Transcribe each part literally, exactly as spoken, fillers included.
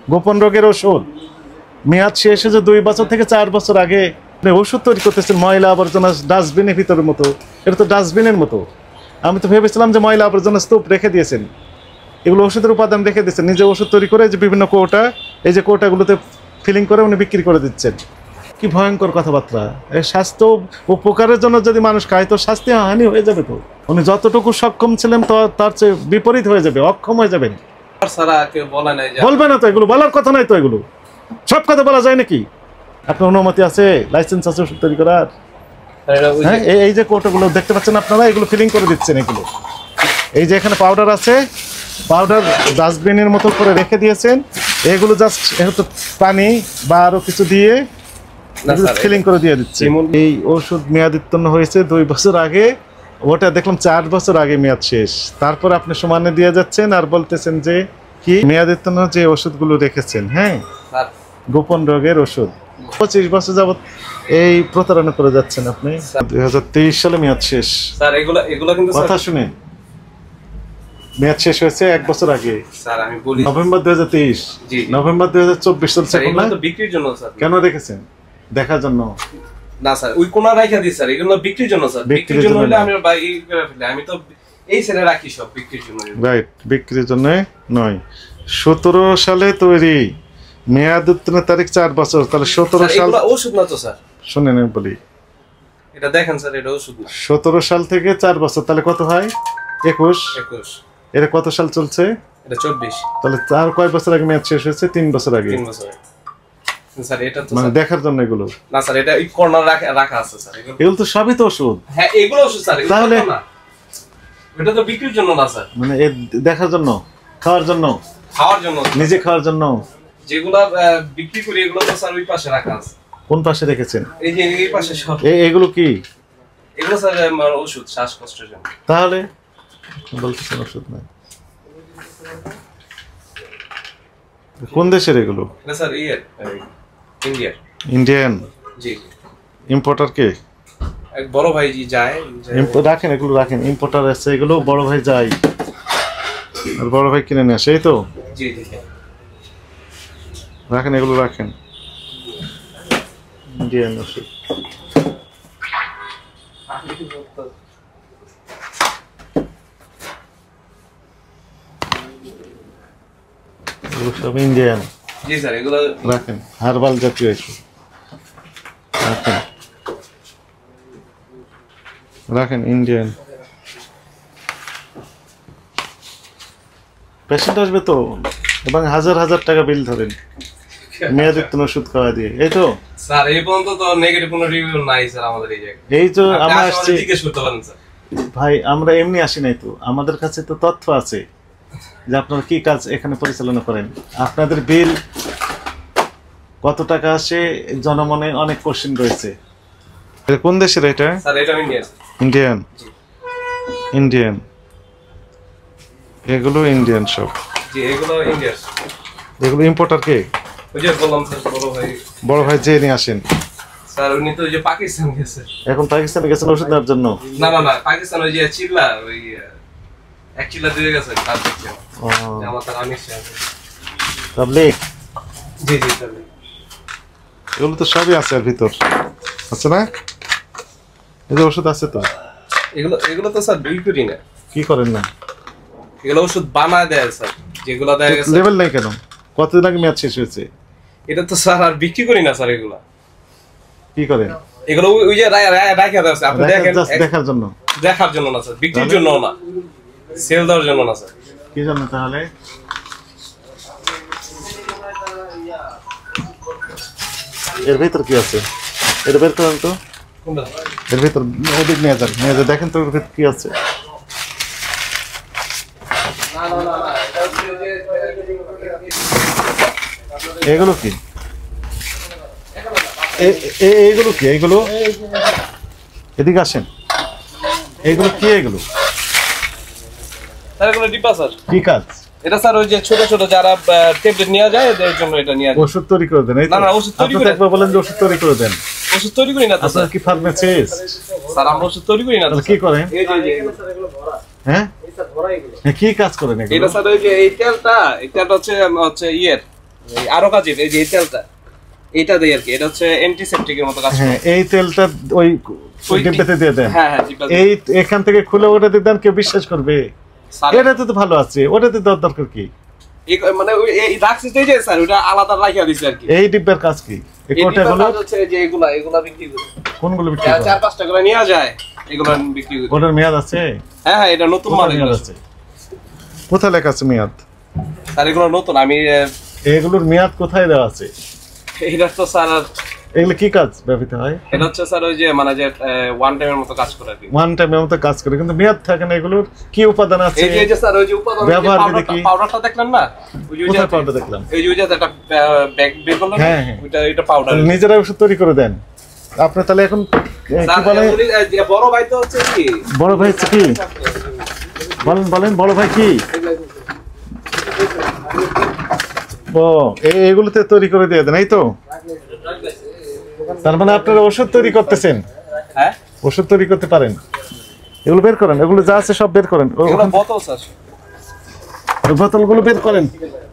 গোপন রোগের ওষুধ মেয়াদ শেষে যে দুই বছর থেকে চার বছর আগে ওষুধ তৈরি করতেছেন ময়লা আবর্জনা ডাস্টবিনের ভিতরের মতো। এটা তো ডাস্টবিনের মতো। আমি তো ভেবেছিলাম যে ময়লা আবর্জনা স্তূপ রেখে দিয়েছেন, এগুলো ওষুধের উপাদান রেখে দিচ্ছেন। নিজে ওষুধ তৈরি করে যে বিভিন্ন কৌটা, এই যে কৌটাগুলোতে ফিলিং করে উনি বিক্রি করে দিচ্ছেন। কি ভয়ঙ্কর কথাবার্তা! এই স্বাস্থ্য উপকারের জন্য যদি মানুষ খায় তো স্বাস্থ্য হানি হয়ে যাবে। তো উনি যতটুকু সক্ষম ছিলেন তো তার চেয়ে বিপরীত হয়ে যাবে, অক্ষম হয়ে যাবেন। বলবে না তো, এগুলো বলার কথা নাই তো। এগুলো সব কথা বলা যায় নাকি? আপনার অনুমতি আছে, লাইসেন্স আছে ওষুধ তৈরি করার? হ্যাঁ, এই যে কৌটাগুলো দেখতে পাচ্ছেন আপনারা, এগুলো ফিলিং করে দিচ্ছেন। এগুলো এই যে এখানে পাউডার আছে, পাউডার ডাস্টবিনের মতো করে রেখে দিয়েছেন। এগুলো জাস্ট একটু পানি বা আরো কিছু দিয়ে ফিলিং করে দিয়ে দিচ্ছে। এই ওষুধ মেয়াদ উত্তীর্ণ হয়েছে দুই বছর আগে, ওটা দেখলাম চার বছর আগে মেয়াদ শেষ। তারপর আপনি সমানে দিয়ে যাচ্ছেন আর বলতেছেন যে কি মেয়াদ উত্তীর্ণ যে ওষুধগুলো রেখেছেন, হ্যাঁ গোপন রোগের ওষুধ, পঁচিশ বছর যাবত এই প্রতারণা করে যাচ্ছেন আপনি। দুই হাজার তেইশ সালে মেয়াদ শেষ। কথা শুনে মেয়াদ শেষ হয়েছে এক বছর আগে, নভেম্বর দুই হাজার তেইশ। নভেম্বর দুই হাজার চব্বিশ চলছে। কেন রেখেছেন? দেখার জন্য না স্যার, ওই কোনা রাখা দিই স্যার, এগুলো বিক্রির জন্য স্যার। বিক্রির জন্য হলে আমি ভাই এই করে ফেলি, আমি তো এই সেলে রাখি সব বিক্রির জন্য। রাইট, বিক্রির জন্য নয়। সতেরো সালে তৈরি, মেয়াদ উত্তীর্ণের তারিখ চার বছর, তাহলে সতেরো সাল। এগুলো ওষুধ না তো স্যার? শুনেন বলি, এটা দেখেন স্যার, এটা ওষুধ না। সতেরো সাল থেকে চার বছর, তাহলে কত হয়? একুশ। একুশ। এটা কত সাল চলছে? এটা চব্বিশ। তাহলে চার কয় বছর আগে মেয়াদ শেষ হয়েছে? তিন বছর আগে। তিন বছর স্যার। এটা তো মানে দেখার জন্য এগুলো না স্যার, এটা এই কর্নার রাখা রাখা আছে স্যার। এগুলো তো সবই তো ওষুধ। হ্যাঁ, এগুলো ওষুধ স্যার। তাহলে না, এটা তো বিক্রির জন্য না স্যার, মানে এ দেখার জন্য, খাওয়ার জন্য, খাওয়ার জন্য, নিজে খাওয়ার জন্য। যেগুলো বিক্রি করি এগুলো তো স্যার ওই পাশে রাখা আছে। কোন পাশে রেখেছেন? এই যে এই পাশে সব। এগুলো কি? এগুলো স্যার ওষুধ, শ্বাসকষ্টের জন্য। তাহলে বলতেছেন ওষুধ না? কোন দেশের এগুলো? এটা স্যার ইয়ে ইন্ডিয়ার। ইন্ডিয়ান? জি। ইম্পোর্টার কে? এক বড় ভাই জি যায়। রাখেন এগুলো, রাখেন। ইম্পোর্টার আছে এগুলো, বড় ভাই যায় আর বড় ভাই কিনে নিয়ে আসে, এই তো? জি জি। রাখেন এগুলো, রাখেন। ইন্ডিয়ান ওষুধ। এগুলো সব ইন্ডিয়ান। জি স্যার, এগুলো রাখেন। হার্বাল জাতীয় ওষুধ রাখেন, রাখেন। ইন্ডিয়ান। পেশেন্ট আসবে তো, এবং হাজার হাজার টাকা বিল ধরেন মেয়াদ উত্তীর্ণ ওষুধ খাওয়া দিয়ে। এই তো স্যার, এই পর্যন্ত তো নেগেটিভ কোনো রিভিউ নাই স্যার আমাদের এই জায়গায়। এই তো আমরা আসছি জিজ্ঞেস করতে পারেন স্যার। ভাই আমরা এমনি আসি নাই তো, আমাদের কাছে তো তথ্য আছে যে আপনারা কি কাজ এখানে পরিচালনা করেন। আপনাদের বিল কত টাকা আসে জনমনে অনেক কোশ্চেন রয়েছে। কোন দেশের এটা? স্যার এটা ইন্ডিয়ান। ইন্ডিয়ান? ইন্ডিয়ান। এগুলো ইন্ডিয়ান সব? জি, এগুলো ইন্ডিয়ান। এগুলো ইম্পোর্টার কে? ওই যে বললাম স্যার, বড় ভাই। বড় ভাই যে নিয়ে আসেন স্যার, উনি তো ওই যে পাকিস্তান গেছে। এখন পাকিস্তানে গেছেন ওষুধ নেওয়ার জন্য? না না না, পাকিস্তান ওই যে চিল্লা, ওই এক চিল্লা দিয়ে গেছে কাজ করছে। ও আমার তার আনিস আছে। তাবলীগ? জি জি তাবলীগ। এগুলো তো সবই আছে এর ভিতর, আছে না? এই যে ওষুধ আছে তো। এগুলো এগুলো তো স্যার বিল করি না। কি করেন না? এগুলো ওষুধ বানায় দেয় স্যার, যেগুলো দেয় গেছে। লেভেল নাই কেন? কতদিন আগে মেয়াদ শেষ হয়েছে? এটা তো স্যার আর বিক্রি করি না স্যার। এগুলো কি করেন? এগুলো ওই যে রাখা আছে, আপনি দেখেন। দেখার জন্য? দেখার জন্য না স্যার, বিক্রির জন্য না, সেল দেওয়ার জন্য না স্যার। কি জন্য তাহলে? এর ভিতর কি আছে? এটা বের করেন তো। এর ভিতর ওদিক নিয়ে যান, নিয়ে যান, দেখেন তো এর ভিতর কি আছে। এগুলো কি? এইগুলো কি? এইগুলো এদিকে আসেন। এইগুলো কি? এগুলো স্যার এগুলো ডিব্বা স্যার। কি কাজ এটা? স্যার ওই যে ছোট ছোট যারা ট্যাবলেট নিয়ে যায় এদের জন্য এটা নিয়ে যায়। ওষুধ তৈরি করে দেন? না না, ওষুধ তৈরি করে একবার বলেন যে ওষুধ তৈরি করে দেন। ওষুধ তৈরি করি না তো স্যার। কি ফার্মাসিস্ট? স্যার আমরা ওষুধ তৈরি করি না তো। কি করেন? এই যে এগুলো স্যার, এগুলো ভরা। হ্যাঁ এই স্যার ভরা এগুলো। কি কাজ করেন এগুলো? এটা স্যার ওই যে এই তেলটা, এই তেলটা হচ্ছে হচ্ছে ইয়ের এই আরো কাজে এই যে এই তেলটা এটা দেই আর কি, এটা হচ্ছে অ্যান্টিসেপটিকের মতো কাজ করে। হ্যাঁ এই তেলটা ওই ওই ডিব্বাতে দিয়ে দেন। হ্যাঁ হ্যাঁ ডিব্বা এই এখান থেকে খুলে ওটাতে দেন, কেউ বিশ্বাস করবে? এটাতে তো ভালো আছে, ওটাতে দেওয়ার দরকার কি? এই মানে ওই এই রাখছি তো এই যে স্যার ওটা আলাদা রাখিয়া দিছি আর কি। এই ডিব্বার কাজ কি? এই এই কোটা ডিব্বার হলো কাজ হচ্ছে যে এগুলা এগুলা বিক্রি করে। কোনগুলো বিক্রি করে? চার পাঁচটা করে নিয়ে যায় এগুলা বিক্রি করে। ওটার মেয়াদ আছে? হ্যাঁ হ্যাঁ এটা নতুন মাল মেয়াদ আছে। কোথায় লেখা আছে মেয়াদ? স্যার এগুলো নতুন, আমি এগুলোর মেয়াদ কোথায় দেওয়া আছে? এটা তো স্যার এগুলো কি কাজ ব্যবহৃত হয়? এটা হচ্ছে স্যার ওই যে মানে যে ওয়ান টাইমের মতো কাজ করে আর কি। ওয়ান টাইমের মতো কাজ করে, কিন্তু মেয়াদ থাকে না। এগুলোর কি উপাদান আছে? এই যে এই যে স্যার ওই যে উপাদান ব্যবহার পাউডারটা দেখি। পাউডারটা দেখলেন না? ওই যে কোথায় পাউডার দেখলাম? এই যে ওই যে একটা ব্যাগ বের করলেন, হ্যাঁ, হ্যাঁ। ওইটা এটা পাউডার। নিজেরা ওষুধ তৈরি করে দেন আপনি? তাহলে এখন এ, কি বলে বড় ভাই তো হচ্ছে কি বড় ভাই হচ্ছে কি বলেন বলেন বড় ভাই কি? ও এ- এগুলোতে তৈরি করে দিয়ে দেন, এই তো? তার মানে আপনারা ওষুধ তৈরি করতেছেন? হ্যাঁ ওষুধ তৈরি করতে পারেন? এগুলো বের করেন, এগুলো যা আছে সব বের করেন। ও- এগুলো বোতল স্যার। ওই বোতলগুলো বের করেন।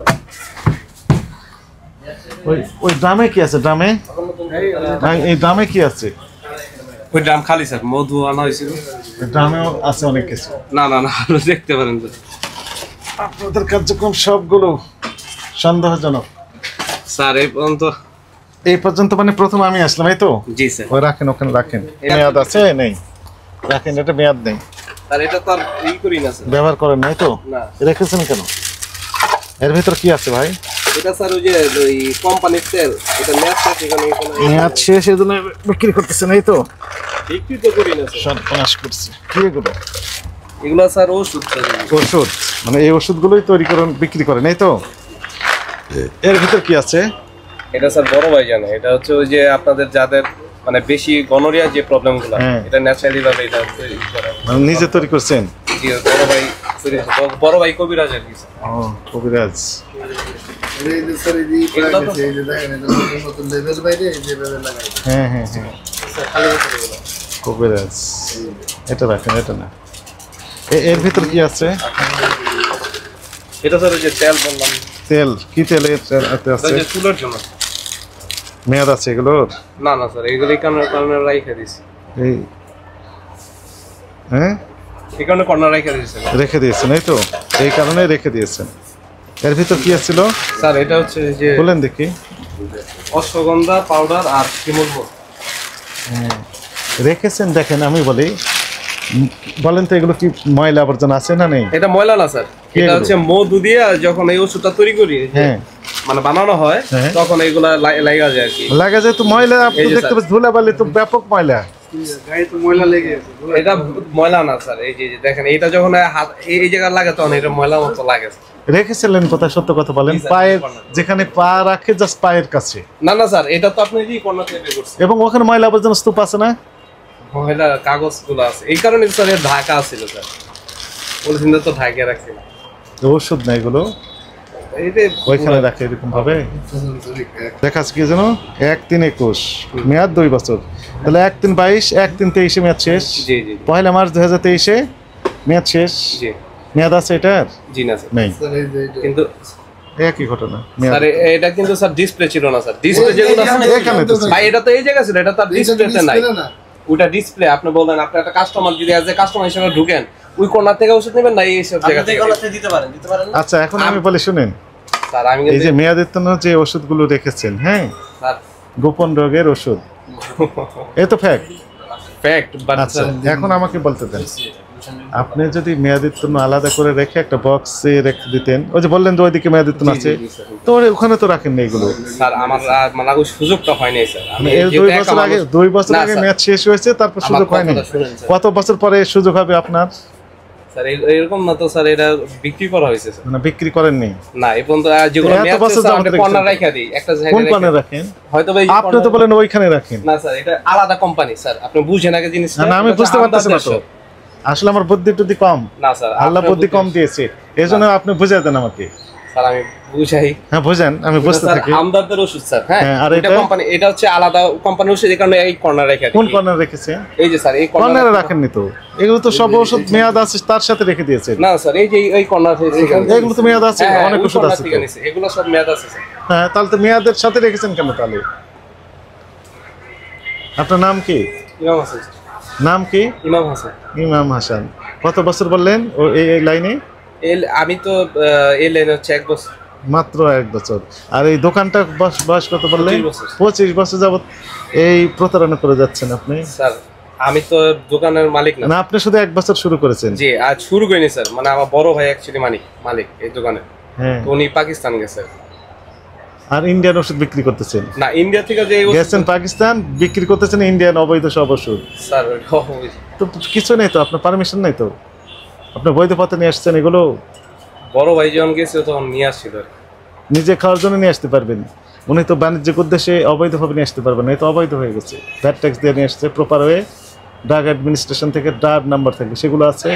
ওই ওই ড্রামে কি আছে? ড্রামে এই ড্রামে কি আছে? ওই ড্রাম খালি স্যার, মধু আনা হয়েছিল। ড্রামেও আছে অনেক কিছু। না না না আরো দেখতে পারেন তো। আপনাদের কার্যক্রম সবগুলো সন্দেহজনক স্যার এই পর্যন্ত এই পর্যন্ত। মানে প্রথম আমি আসলাম, এই তো? জি স্যার। ওই রাখেন, ওখানে রাখেন। মেয়াদ আছে? নেই, রাখেন। এটা মেয়াদ নেই, স্যার এটা তো আর ই করি না স্যার। ব্যবহার করেন নাই তো? না। রেখেছেন কেন? এর ভিতর কি আছে ভাই? এটা স্যার ওই যে ওই কোম্পানির তেল, এটা ম্যাচ শেষ, এখানে কোনো মেয়াদ শেষ, এই জন্য বিক্রি করতেছেন, এই তো? বিক্রি তো করি না স্যার। সর্বনাশ করছে। কি এগুলো? এগুলো স্যার ওষুধ স্যার। ওষুধ? মানে এই ওষুধগুলোই তৈরি করেন, বিক্রি করেন, এই তো? এর ভিতর কি আছে? এটা স্যার বড় ভাই জানে। এটা হচ্ছে ওই যে আপনাদের যাদের মানে বেশি গনোরিয়া যে প্রবলেমগুলো, হ্যাঁ। এটা ন্যাচারালি ভাবে এটা তৈরি করা। মানে নিজে তৈরি করছেন? জি বড় ভাই তৈরি করছে। বড়- বড় ভাই কবিরাজ আর কি স্যার। ও কবিরাজ। হ্যাঁ হ্যাঁ হ্যাঁ কবিরাজ। এটা রাখেন, এটা না। এ- এর ভিতর কি আছে? এটা স্যার ওই যে তেল বললাম, তেল? কি তেল এর এতে এটা আছে? যে চুলের জন্য। মেয়াদ আছে এগুলোর? না না স্যার এগুলো এই কারণে কারণে রাইখা দিছি। এই হ্যাঁ এই কারণে কর্নার রাইখা দিছি স্যার। রেখে দিয়েছেন, এই তো? এই কারণে রেখে দিয়েছেন। এর ভিতর কি আছিল? স্যার এটা হচ্ছে যে বলেন দেখি। অশ্বগন্ধা পাউডার আর শিমুল মধু। রেখেছেন, দেখেন আমি বলি। উম, বলেন তো এগুলো কি ময়লা আবর্জনা আছে না নেই? এটা ময়লা না স্যার, এটা এগুলো? হচ্ছে মধু দিয়ে যখন এই ওষুধটা তৈরি করি, হ্যাঁ মানে বানানো হয়, হ্যাঁ। তখন এইগুলা লাই- লাগা যায় আর কি। লাগা যায় তো ময়লা। আপনি এই যে দেখতে স্যার। পাচ্ছেন ধুলাবালি তো ব্যাপক ময়লা। এটা ময়লা না স্যার, এই যে যে দেখেন এটা যখন হাত এই এই জায়গায় লাগে তখন এটা ময়লা মতো লাগে। রেখেছিলেন কোথায়? সত্য কথা বলেন। জি স্যার, পায়ের, কর্নার। যেখানে পা রাখে জাস্ট পায়ের কাছে। না না স্যার এটা তো আপনি যে কর্নার থেকে বের করছেন। এবং ওখানে ময়লা আবর্জনা স্তূপ আছে না? ময়লা কাগজগুলো আছে, এই কারণে স্যার এর ঢাকা ছিল স্যার। পলিথিন তো ঢাকিয়ে রাখছিল। ওষুধ না এগুলো? এই যে ওইখানে রাখে এরকম ভাবে। দেখা আছে কি যেন? এক তিন একুশ, মেয়াদ দুই বছর। তাহলে এক তিন বাইশ, এক তিন তেইশে মেয়াদ শেষ। জি জি পয়লা মার্চ দুই হাজার তেইশে মেয়াদ শেষ। জি মেয়াদ আছে এটার? জি না স্যার, নেই। কিন্তু একই ঘটনা। মেয়াদ স্যার এ- এটা কিন্তু স্যার ডিসপ্লে ছিল না স্যার। ডিসপ্লে যেগুলো আছে এখানে তো ছিল। ভাই এটা তো এই জায়গা ছিল, এটা তার ডিসপ্লেতে নাই। ওটা ডিসপ্লে আপনি বললেন আপনি একটা কাস্টমার যদি অ্যাজ এ কাস্টমার হিসেবে ঢুকেন, ওই কর্নার থেকে ওষুধ নেবেন না এই সব জায়গা থেকে দিতে পারেন দিতে পারেন আচ্ছা এখন আমি বলি শুনেন। স্যার আমি এই কিন্তু যে মেয়াদোত্তীর্ণ যে ওষুধগুলো রেখেছেন, হ্যাঁ, স্যার গোপন রোগের ওষুধ, এ তো ফ্যাক্ট। ফ্যাক্ট বাট আচ্ছা এখন আমাকে বলতে দেন, আপনি যদি মেয়াদোত্তীর্ণ আলাদা করে রেখে একটা বক্সে রেখে দিতেন, ওই যে বললেন যে ওইদিকে মেয়াদোত্তীর্ণ আছে, তো ওখানে তো রাখেন না এগুলো। স্যার আমার আর মানে ওই সুযোগটা হয় নাই স্যার। আমি এই যেহেতু দুই একা বছর আগে মানুষ- দুই বছর না, আগে স্যার। মেয়াদ শেষ হয়েছে, তারপর আমার সুযোগ হয়নি। কথাটা শুনেন, স্যার। কত বছর পরে সুযোগ হবে আপনার? স্যার এই- এরকম না তো স্যার, এটা বিক্রি করা হয়েছে স্যার। মানে বিক্রি করেননি? না এই পর্যন্ত আহ, যেগুলো এত মেয়াদ বছর শেষ, যাবত আমরা রেখেছেন। কর্নার রাখা দিই একটা কোন জায়গায় কর্নার রাখা দিই। রাখেন? হয়তো বা এই যে আপনি তো corner- বলেন ওইখানে রাখেন। না স্যার এটা আলাদা কোম্পানি স্যার, আপনি বুঝেন আগে জিনিসটা। না, না, আমি এটা বুঝতে হচ্ছে পারতেছি না তো। আমদানি আসলে আমার বুদ্ধি টুদ্ধি কম, না স্যার আল্লাহ আপনার বুদ্ধি কম বুদ্ধি- দিয়েছে, এই জন্য আপনি বুঝিয়ে দেন আমাকে। স্যার আমি বুঝাই। হ্যাঁ বুঝেন, আমি বুঝতে স্যার থাকি। আমদারদের ওষুধ স্যার, হ্যাঁ হ্যাঁ, আর এটা এটা? কোম্পানি, এটা হচ্ছে আলাদা কোম্পানির ওষুধ, এই কারণে এই কর্নার রেখে কোন দিই। কর্নার রেখেছে? এই যে স্যার এই কর্নারে কর্নার রাখেননি তো, এগুলো তো সব ওষুধ মেয়াদ আছে তার সাথে রেখে দিয়েছেন। না স্যার এই যে এই কর্নার থেকে এগুলো তো মেয়াদ আছে, হ্যাঁ, অনেক ওই ওষুধ corner আছে থেকে তো। নিছে, এগুলো সব মেয়াদ আছে স্যার। হ্যাঁ, তাহলে তো মেয়াদের সাথে রেখেছেন কেন তাহলে? আপনার নাম কি? ইমাম হাসান। নাম কি? ইমাম হাসান। ইমাম হাসান। কত বছর বললেন ও এই এই লাইনে? এল আমি তো এই লাইনে হচ্ছে এক বছর। মাত্র এক বছর। আর এই দোকানটা বয়স কত বললেন? পঁচিশ বছর। পঁচিশ বছর যাবত এই প্রতারণা করে যাচ্ছেন আপনি। স্যার আমি তো দোকানের মালিক না। না, আপনি শুধু এক বছর শুরু করেছেন। জি, আজ শুরু করিনি স্যার, মানে আমার বড় ভাই অ্যাকচুয়ালি মালিক মালিক এই দোকানে। হ্যাঁ, তো উনি পাকিস্তান গেছে। আর ইন্ডিয়ান ওষুধ বিক্রি করতেছেন? না, ইন্ডিয়া থেকে যে গেছেন পাকিস্তান, বিক্রি করতেছেন ইন্ডিয়ান অবৈধ সব ওষুধ। স্যার তো কিছু নেই তো, আপনার পারমিশন নেই তো, আপনি বৈধ পথে নিয়ে আসছেন এগুলো? বড় ভাই যখন গেছে তখন নিয়ে আসছিল। নিজে খাওয়ার জন্য নিয়ে আসতে পারবেন, উনি তো বাণিজ্যিক উদ্দেশ্যে অবৈধভাবে নিয়ে আসতে পারবেন না, এই তো অবৈধ হয়ে গেছে। ভ্যাট ট্যাক্স দিয়ে নিয়ে আসছে প্রপার ওয়ে, ড্রাগ অ্যাডমিনিস্ট্রেশন থেকে ড্রাগ নাম্বার থাকবে, সেগুলো আছে?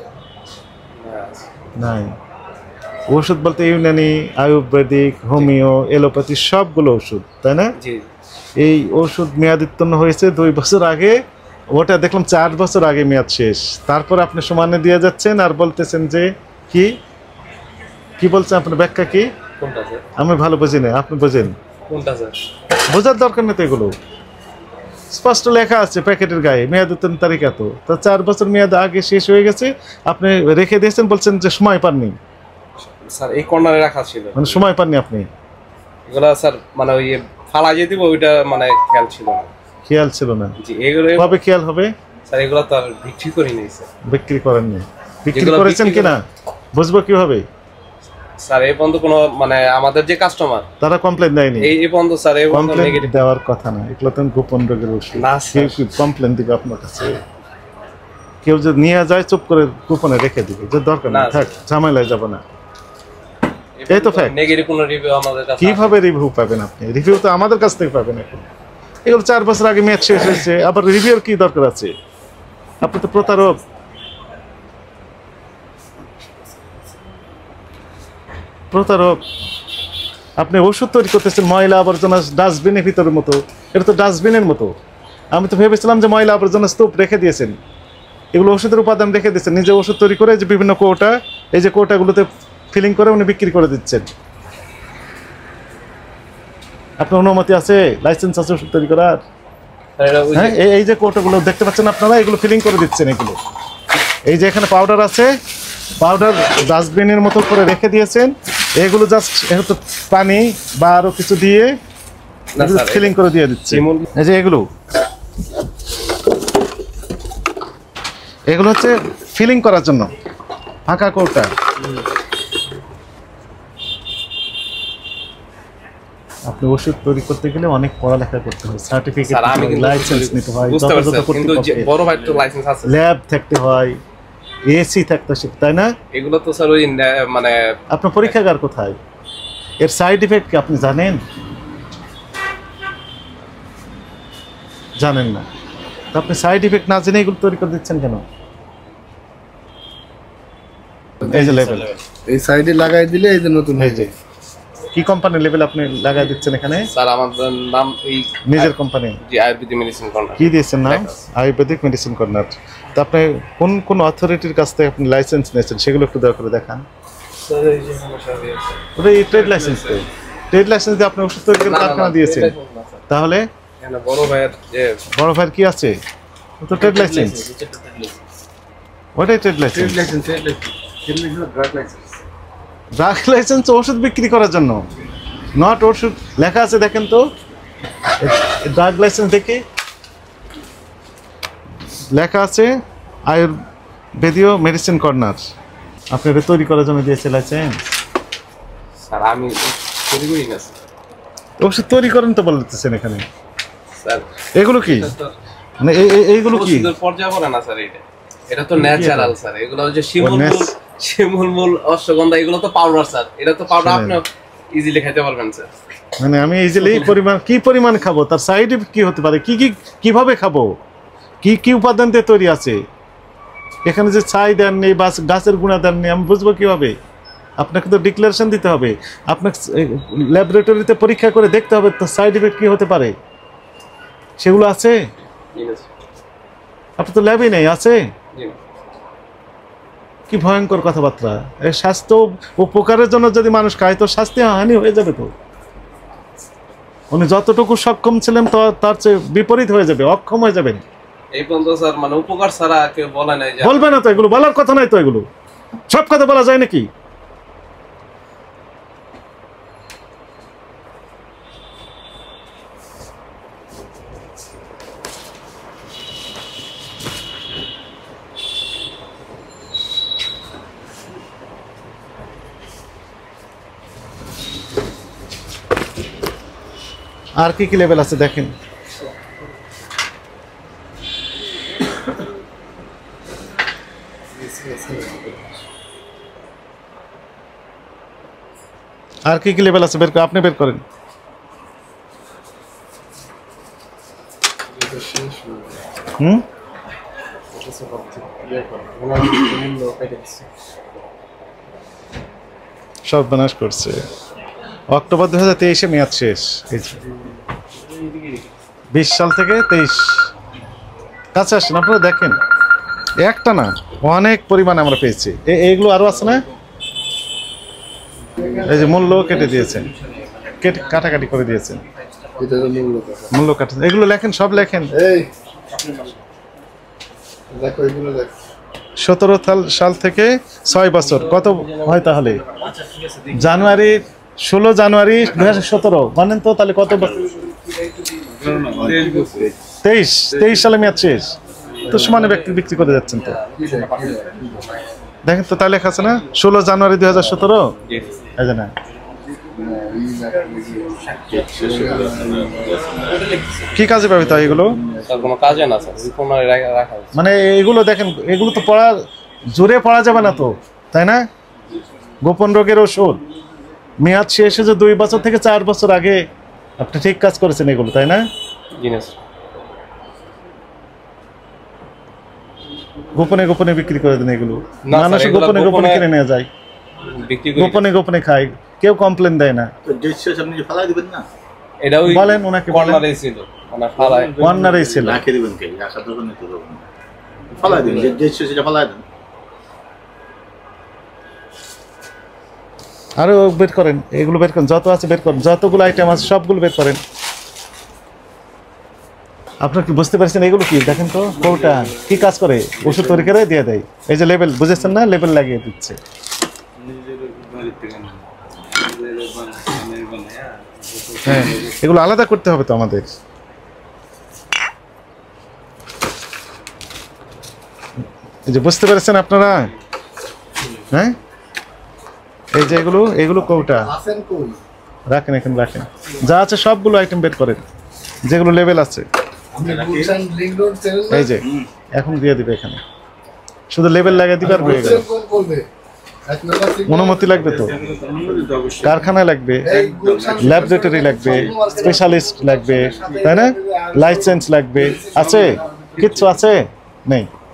নাই। ওষুধ বলতে ইউনানি, আয়ুর্বেদিক, হোমিও, এলোপ্যাথি সবগুলো ওষুধ, তাই না? জি। এই ওষুধ মেয়াদোত্তীর্ণ হয়েছে দুই বছর আগে, ওটা দেখলাম চার বছর আগে মেয়াদ শেষ, তারপর আপনি সমানে দিয়ে যাচ্ছেন আর বলতেছেন যে কি কি বলছেন? আপনার ব্যাখ্যা কি? কোনটা স্যার? আমি ভালো বুঝি না, আপনি বোঝেন। কোনটা স্যার? বোঝার দরকার নেই তো, এগুলো স্পষ্ট লেখা আছে প্যাকেটের গায়ে, মেয়াদ উত্তীর্ণ তারিখ এত, তা চার বছর মেয়াদ আগে শেষ হয়ে গেছে, আপনি রেখে দিয়েছেন, বলছেন যে সময় পাননি। স্যার এই কর্নারে রাখা ছিল, মানে সময় পাননি আপনি? এগুলা স্যার মানে ওই ফালা যে দিব ওইটা মানে খেয়াল ছিল না। খেয়াল ছিল না? জি। এগুলো কবে খেয়াল হবে? স্যার এগুলো তো আর বিক্রি করি নাই স্যার। বিক্রি করেননি? বিক্রি যেগুলো করেছেন বিক্রি কিনা বুঝবো কিভাবে? স্যার এই পর্যন্ত কোনো মানে আমাদের যে কাস্টমার তারা কমপ্লেন দেয়নি? এই এই পর্যন্ত স্যার এই পর্যন্ত কমপ্লেন নেগেটিভ দেওয়ার কথা না, এগুলো তো গোপন রোগের ওষুধ। না কেউ স্যার। কি কমপ্লেন দিবে আপনার কাছে? কেউ যদি নিয়ে যায় চুপ করে গোপনে রেখে দিবে, যে দরকার না নেই, থাক, ঝামেলায় যাব না। এই তো fact। নেগেটিভ কোনো রিভিউ আমাদের কাছে কিভাবে রিভিউ পাবেন আপনি? রিভিউ তো আমাদের কাছ থেকে পাবেন এখন। এগুলো চার বছর আগে মেয়াদ শেষ হয়েছে, আবার রিভিউর কি দরকার আছে? আপনি তো প্রতারক। প্রতারক। আপনি ওষুধ তৈরি করতেছেন ময়লা আবর্জনা ডাস্টবিনের ভিতরের মতো, এটা তো ডাস্টবিনের মতো। আমি তো ভেবেছিলাম যে ময়লা আবর্জনা স্তূপ রেখে দিয়েছেন, এগুলো ওষুধের উপাদান রেখে দিয়েছেন, নিজে ওষুধ তৈরি করে যে বিভিন্ন কৌটা, এই যে কৌটাগুলোতে ফিলিং করে উনি বিক্রি করে দিচ্ছেন। আপনার অনুমতি আছে, লাইসেন্স আছে ওষুধ তৈরি করার? হ্যাঁ, এই যে কৌটাগুলো দেখতে পাচ্ছেন আপনারা, এগুলো ফিলিং করে দিচ্ছেন। এগুলো এই যে এখানে পাউডার আছে, পাউডার ডাস্টবিনের মতো করে রেখে দিয়েছেন, এগুলো জাস্ট একটু পানি বা আরো কিছু দিয়ে ফিলিং করে দিয়ে দিচ্ছে। এই যে এগুলো এগুলো হচ্ছে ফিলিং করার জন্য ফাঁকা কৌটা। আপনি ওষুধ তৈরি করতে গেলে অনেক পড়ালেখা করতে হয়, সার্টিফিকেট, লাইসেন্স নিতে হয়, ল্যাব থাকতে হয়, এসি থাকতে হয়, তাই না? এগুলো তো স্যার ওই মানে আপনার পরীক্ষাগার কোথায়? এর সাইড ইফেক্ট কি আপনি জানেন? জানেন না? আপনি সাইড ইফেক্ট না জেনে এগুলো তৈরি করে দিচ্ছেন কেন? এই যে লেভেল, এই সাইডে লাগাই দিলে এই যে নতুন এই যে কি কোম্পানির লেভেল আপনি লাগাই দিচ্ছেন এখানে? স্যার আমাদের নাম এই নিজের কোম্পানি? জি, আয়ুর্বেদিক মেডিসিন কর্নার। কি দিয়েছেন নাম? Ayurvedic medicine corner. তো আপনি কোন কোন অথরিটির কাছ থেকে আপনি লাইসেন্স নিয়েছেন সেগুলো একটু দয়া করে দেখান। স্যার এই যে সমস্যা হয়েছে ওটা এই ট্রেড লাইসেন্স তো, ট্রেড লাইসেন্স দিয়ে আপনি ওষুধ তৈরি করে কারখানা দিয়েছেন, তাহলে এখানে বড় ভাইয়ের যে বড় ভাইয়ের কি আছে? তো ট্রেড লাইসেন্স, ওটাই ট্রেড লাইসেন্স। ড্রাগ লাইসেন্স ওষুধ বিক্রি করার জন্য, নট ওষুধ লেখা আছে দেখেন তো, ড্রাগ লাইসেন্স দেখে লেখা আছে আয়ুর্বেদীয় মেডিসিন কর্নার। আপনি এটা তৈরি করার জন্য দিয়েছে লাইসেন্স? স্যার আমি তৈরি করি না ওষুধ তৈরি করেন তো বলতেছেন এখানে। স্যার এগুলো কি মানে এইগুলো কি পর্যায়ে পড়ে না স্যার? এটা এটা তো ন্যাচারাল স্যার, এগুলো হচ্ছে শিমুল মূল, শিমুল মূল, অশ্বগন্ধা, এগুলো তো পাউডার স্যার। এটা তো পাউডার, আপনি ইজিলি খেতে পারবেন স্যার। মানে আমি ইজিলি পরিমাণ কি পরিমাণ খাবো, তার সাইড ইফেক্ট কি হতে পারে, কি কি কিভাবে খাবো, কি কি উপাদান দিয়ে তৈরি আছে, এখানে যে ছাই দেননি বা গাছের গুঁড়া দেননি, আমি বুঝবো কিভাবে? আপনাকে তো ডিক্লারেশন দিতে হবে, আপনাকে ল্যাবরেটরিতে পরীক্ষা করে দেখতে হবে তো সাইড ইফেক্ট কি হতে পারে, সেগুলো আছে? আপনি তো ল্যাবই নেই, আছে? কি ভয়ঙ্কর কথাবার্তা! এই স্বাস্থ্য উপকারের জন্য যদি মানুষ খায় তো স্বাস্থ্য হানি হয়ে যাবে তো। উনি যতটুকু সক্ষম ছিলেন তো তার চেয়ে বিপরীত হয়ে যাবে, অক্ষম হয়ে যাবেন। এই পর্যন্ত স্যার মানে উপকার ছাড়া কেউ বলে নাই যে বলবে না তো, এগুলো বলার কথা নাই তো, এগুলো সব কথা বলা যায় নাকি? আর কি কি লেভেল আছে দেখেন। আর কি কি লেভেল আছে বের করে আপনি বের করেন। হুম সর্বনাশ করছে। অক্টোবর দুই হাজার তেইশে মেয়াদ শেষ, বিশ সাল থেকে তেইশ কাছে আসেন আপনারা দেখেন, একটা না অনেক পরিমাণে আমরা পেয়েছি। এইগুলো আরো আছে না, এই যে মূল্য কেটে দিয়েছেন, কেটে কাটাকাটি করে দিয়েছেন, মূল্য কাটা, এগুলো লেখেন, সব লেখেন। সতেরো সাল থেকে ছয় বছর কত হয় তাহলে? জানুয়ারি ষোলো জানুয়ারি দুই হাজার সতেরো মানেন তো, তাহলে কত? তেইশ তেইশ সালে মেয়াদ শেষ তো, সমানে ব্যক্তি বিক্রি করে যাচ্ছেন তো। দেখেন তো তাই লেখা আছে না, ষোলো জানুয়ারি দুই হাজার সতেরো। এই যে না, কি কাজে পাবে তাই এগুলো? মানে এগুলো দেখেন, এগুলো তো পড়া জোরে পড়া যাবে না তো, তাই না? গোপন রোগের ওষুধ মেয়াদ শেষে যে দুই বছর থেকে চার বছর আগে আপনি ঠিক কাজ করেছেন এগুলো, তাই না? গোপনে গোপনে বিক্রি করে দেন এগুলো, মানুষ গোপনে গোপনে কিনে নিয়ে যায়, গোপনে গোপনে খায়, কেউ কমপ্লেন দেয় না। বলেন ওনাকে, কর্নারেই ছিল। আরো বের করেন, এগুলো বের করেন, যত আছে বের করেন, যতগুলো আইটেম আছে সবগুলো বের করেন। আপনার কি বুঝতে পারছেন এগুলো কি? দেখেন তো কোটা কি কাজ করে, ওষুধ তৈরি করে দিয়ে দেয়। এই যে লেবেল, বুঝেছেন না, লেবেল লাগিয়ে দিচ্ছে। হ্যাঁ, এগুলো আলাদা করতে হবে তো আমাদের। এই যে বুঝতে পেরেছেন আপনারা? হ্যাঁ, এই যে এগুলো, এগুলো কোটা রাখেন, এখানে রাখেন, যা আছে সবগুলো আইটেম বের করেন, যেগুলো লেবেল আছে। এই যে এখন দিয়ে দিবে, এখানে শুধু লেবেল লাগিয়ে দিবে আর হয়ে গেল। অনুমতি লাগবে তো, কারখানায় লাগবে, ল্যাবরেটরি লাগবে, স্পেশালিস্ট লাগবে, তাই না? লাইসেন্স লাগবে, আছে কিচ্ছু আছে? নেই।